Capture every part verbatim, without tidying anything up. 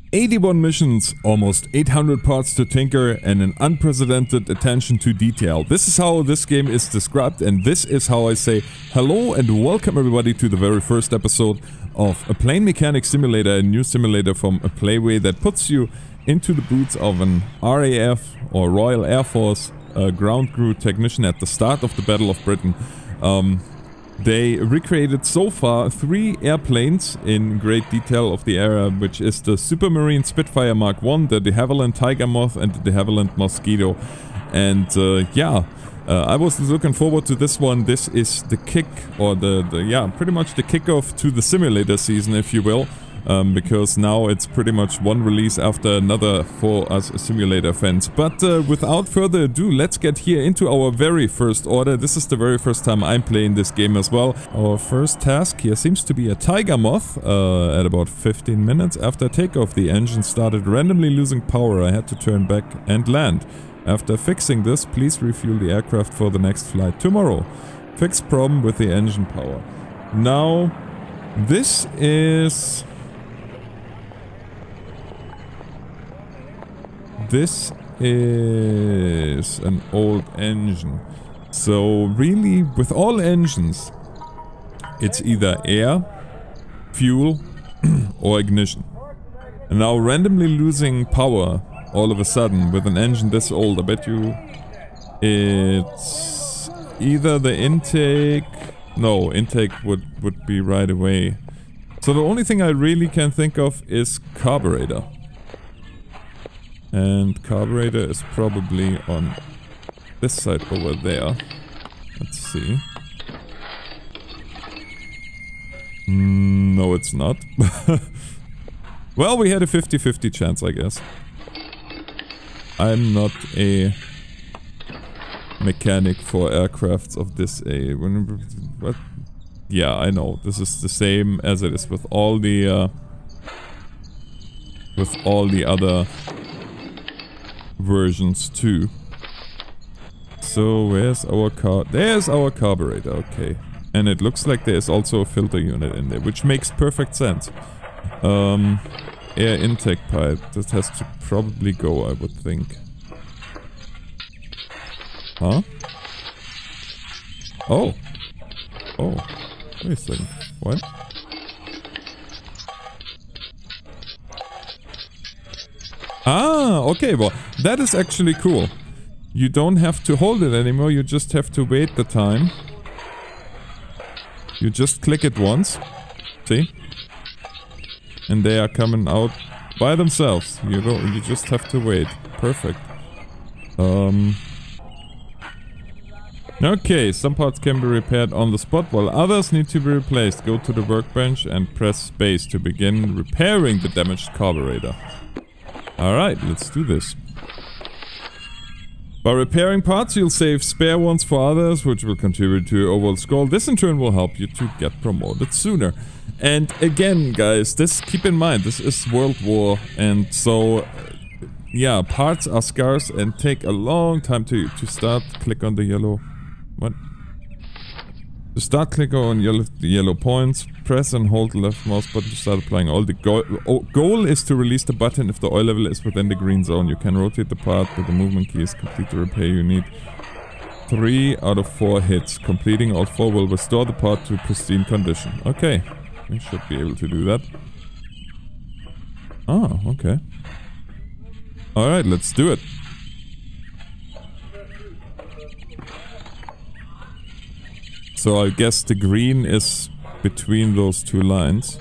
eighty-one missions, almost eight hundred parts to tinker, and an unprecedented attention to detail. This is how this game is described, and this is how I say hello and welcome everybody to the very first episode of a Plane Mechanics Simulator, a new simulator from a Playway that puts you into the boots of an R A F or Royal Air Force uh, ground crew technician at the start of the Battle of Britain. Um, They recreated so far three airplanes in great detail of the era, which is the Supermarine Spitfire Mark one, the de Havilland Tiger Moth, and the de Havilland Mosquito. And uh, yeah, uh, I was looking forward to this one. This is the kick, or the, the yeah, pretty much the kickoff to the simulator season, if you will. Um, because now it's pretty much one release after another for us simulator fans. But uh, without further ado, let's get here into our very first order. This is the very first time I'm playing this game as well. Our first task here seems to be a Tiger Moth. Uh, at about fifteen minutes after takeoff, the engine started randomly losing power. I had to turn back and land. After fixing this, please refuel the aircraft for the next flight tomorrow. Fix problem with the engine power. Now, this is... This is an old engine. So really, with all engines, it's either air, fuel, or ignition. And now randomly losing power all of a sudden with an engine this old, I bet you it's either the intake... No, intake would, would be right away. So the only thing I really can think of is carburetor. And carburetor is probably on this side over there. Let's see. Mm, no, it's not. Well, we had a fifty fifty chance, I guess. I'm not a mechanic for aircrafts of this age. What? Yeah, I know. This is the same as it is with all the uh, with all the other versions too. So where's our car? There's our carburetor, okay. And it looks like there's also a filter unit in there, which makes perfect sense. Um, air intake pipe, that has to probably go, I would think. Huh? Oh. Oh. Wait a second. What? Ah, okay, well, that is actually cool. You don't have to hold it anymore, you just have to wait the time. You just click it once. See? And they are coming out by themselves. You don't, you just have to wait. Perfect. Um... Okay, some parts can be repaired on the spot, while others need to be replaced. Go to the workbench and press space to begin repairing the damaged carburetor. Alright, let's do this. By repairing parts, you'll save spare ones for others, which will contribute to your overall score. This in turn will help you to get promoted sooner. And again, guys, this, keep in mind, this is World War, and so, yeah, parts are scarce and take a long time to, to start. Click on the yellow... What? To start, click on yellow, the yellow points, press and hold the left mouse button to start applying oil. The go oh, goal is to release the button if the oil level is within the green zone. You can rotate the part with the movement keys. Complete the repair. You need three out of four hits. Completing all four will restore the part to pristine condition. Okay, we should be able to do that. Ah, okay. Alright, let's do it. So I guess the green is between those two lines.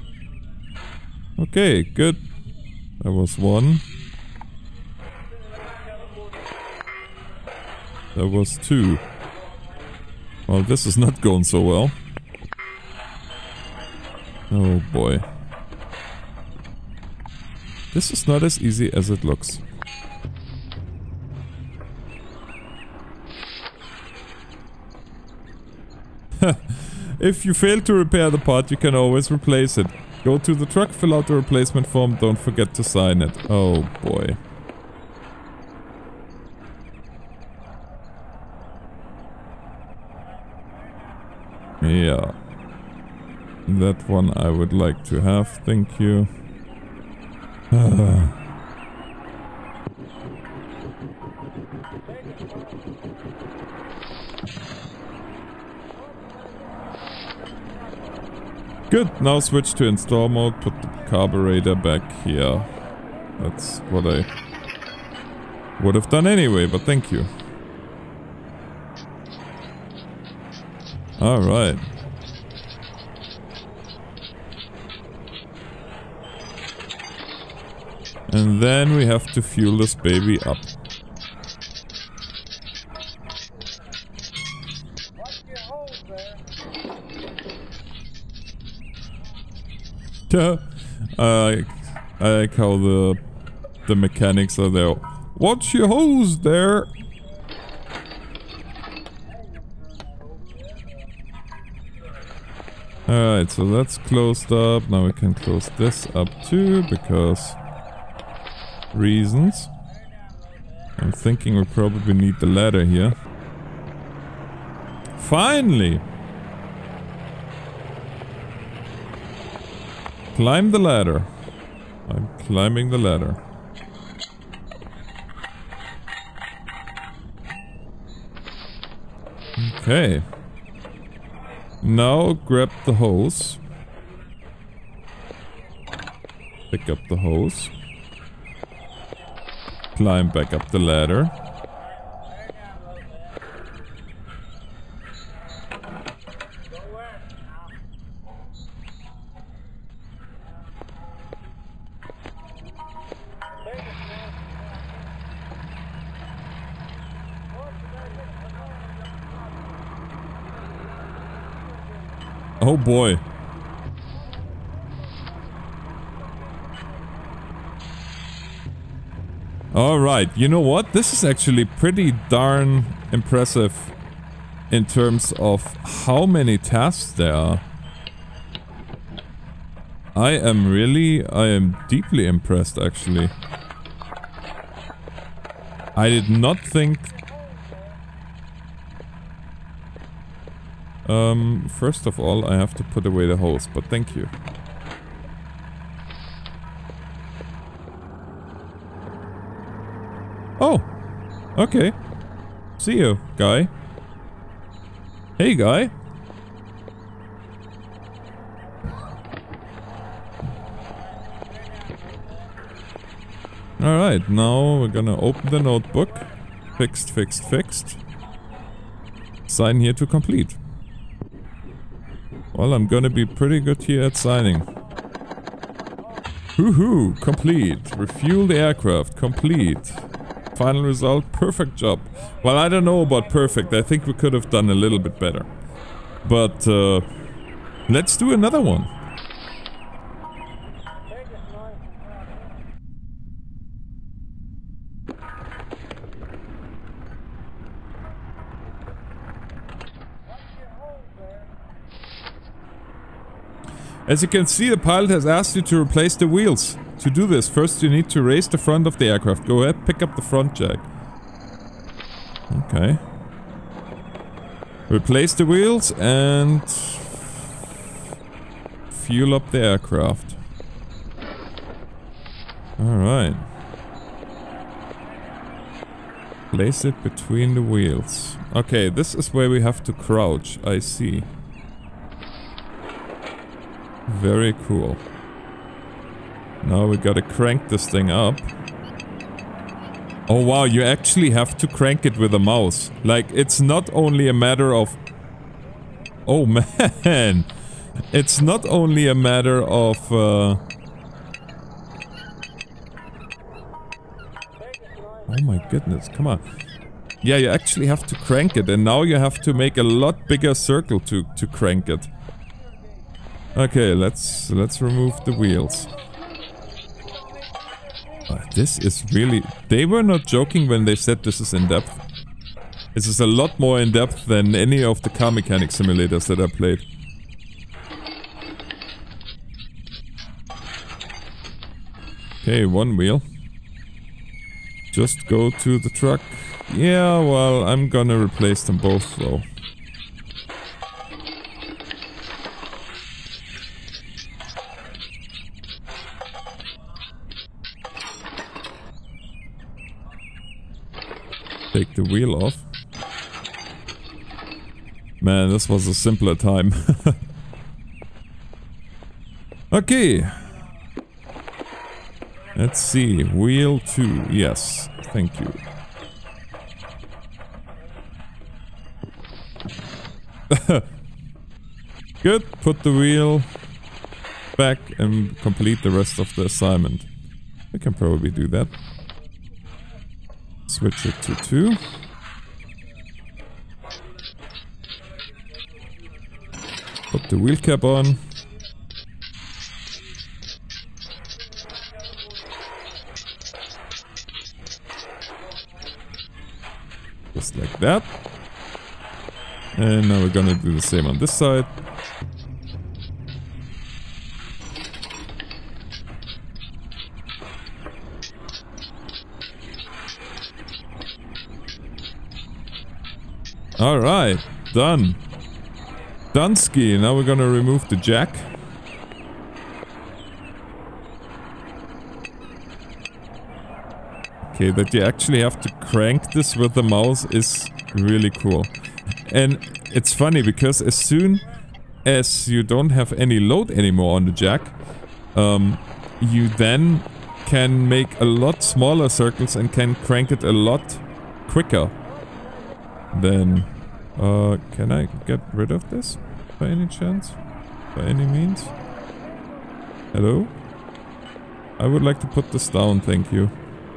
Okay, good. That was one. That was two. Well, this is not going so well. Oh boy. This is not as easy as it looks. If you fail to repair the part, you can always replace it. Go to the truck, fill out the replacement form, don't forget to sign it. Oh boy. Yeah. That one I would like to have, thank you. Uh. Good, now switch to install mode, put the carburetor back here. That's what I would have done anyway, but thank you. Alright. And then we have to fuel this baby up. I, I like how the the mechanics are there. Watch your hose there. Alright, so that's closed up. Now we can close this up too, because reasons. I'm thinking we probably need the ladder here. Finally! Climb the ladder. I'm climbing the ladder. Okay. Now grab the hose. Pick up the hose. Climb back up the ladder. Oh boy. Alright, you know what? This is actually pretty darn impressive in terms of how many tasks there are. I am really, I am deeply impressed actually. I did not think... Um, first of all, I have to put away the hose, but thank you. Oh! Okay. See you, guy. Hey, guy. Alright, now we're gonna open the notebook. Fixed, fixed, fixed. Sign here to complete. Well, I'm gonna be pretty good here at signing. Woohoo! Complete. Refuel the aircraft. Complete. Final result. Perfect job. Well, I don't know about perfect. I think we could have done a little bit better. But, uh... let's do another one. As you can see, the pilot has asked you to replace the wheels. To do this, first you need to raise the front of the aircraft. Go ahead, pick up the front jack. Okay. Replace the wheels and... fuel up the aircraft. Alright. Place it between the wheels. Okay, this is where we have to crouch. I see. Very cool. Now we gotta crank this thing up. Oh wow, you actually have to crank it with a mouse. Like, it's not only a matter of... Oh man! It's not only a matter of... Uh... Oh my goodness, come on. Yeah, you actually have to crank it, and now you have to make a lot bigger circle to, to crank it. Okay, let's let's remove the wheels. Uh, this is really... They were not joking when they said this is in-depth. This is a lot more in-depth than any of the car mechanic simulators that I played. Okay, one wheel. Just go to the truck. Yeah, well, I'm gonna replace them both though. take the wheel off. Man, this was a simpler time. Okay. Let's see. Wheel two. Yes. Thank you. Good. Put the wheel back and complete the rest of the assignment. We can probably do that. Switch it to two. Put the wheel cap on. Just like that. And now we're gonna do the same on this side. Alright, done. Dunsky. Now we're gonna remove the jack. Okay, that you actually have to crank this with the mouse is really cool. And it's funny because as soon as you don't have any load anymore on the jack, um, you then can make a lot smaller circles and can crank it a lot quicker. Then, uh, can I get rid of this by any chance? By any means? Hello? I would like to put this down, thank you.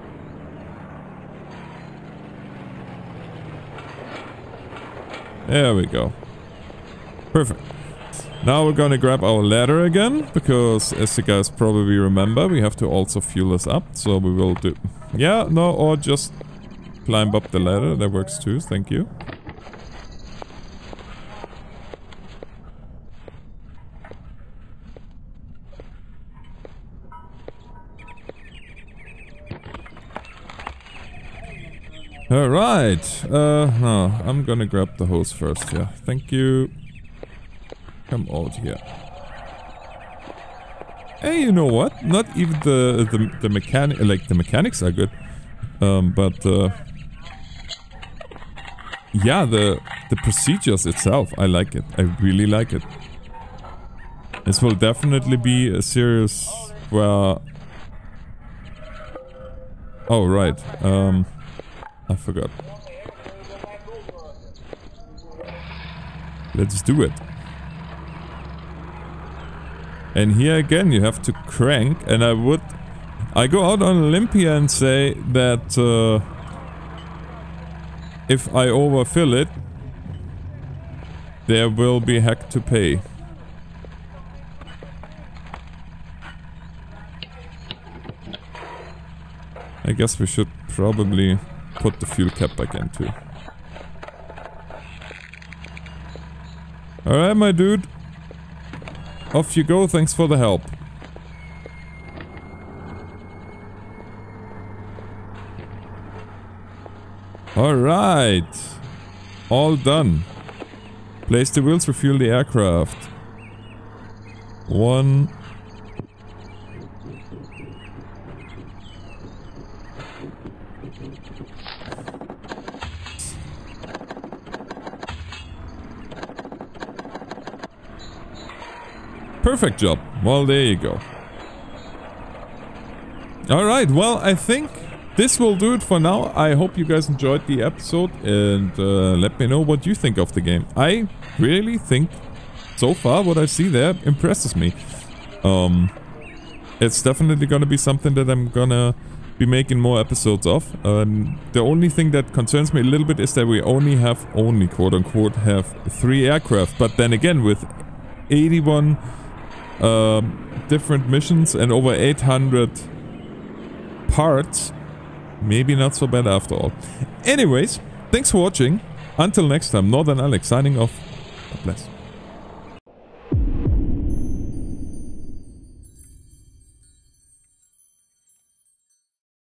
There we go. Perfect. Now we're gonna grab our ladder again, because as you guys probably remember, we have to also fuel us up, so we will do... Yeah, no, or just climb up the ladder, that works too, thank you. Alright, uh, no, I'm gonna grab the hose first, yeah. Thank you. Come out here. Hey, you know what? Not even the, the, the mechanic, like, the mechanics are good. Um, but, uh... yeah, the, the procedures itself, I like it. I really like it. This will definitely be a series where... Oh, right, um... I forgot. Let's do it. And here again you have to crank, and I would... I go out on Olympia and say that uh, if I overfill it, there will be heck to pay. I guess we should probably put the fuel cap back in too. Alright, my dude. Off you go, thanks for the help. Alright. All done. Place the wheels, refuel the aircraft. One... Perfect job. Well, there you go. Alright, well, I think this will do it for now. I hope you guys enjoyed the episode, and uh, let me know what you think of the game. I really think, so far, what I see there impresses me. Um, it's definitely gonna be something that I'm gonna be making more episodes of. Um, the only thing that concerns me a little bit is that we only have, only quote-unquote, have three aircraft. But then again, with eighty-one... Um, different missions and over eight hundred parts, maybe not so bad after all. Anyways, thanks for watching. Until next time, Northern Alex signing off. God bless.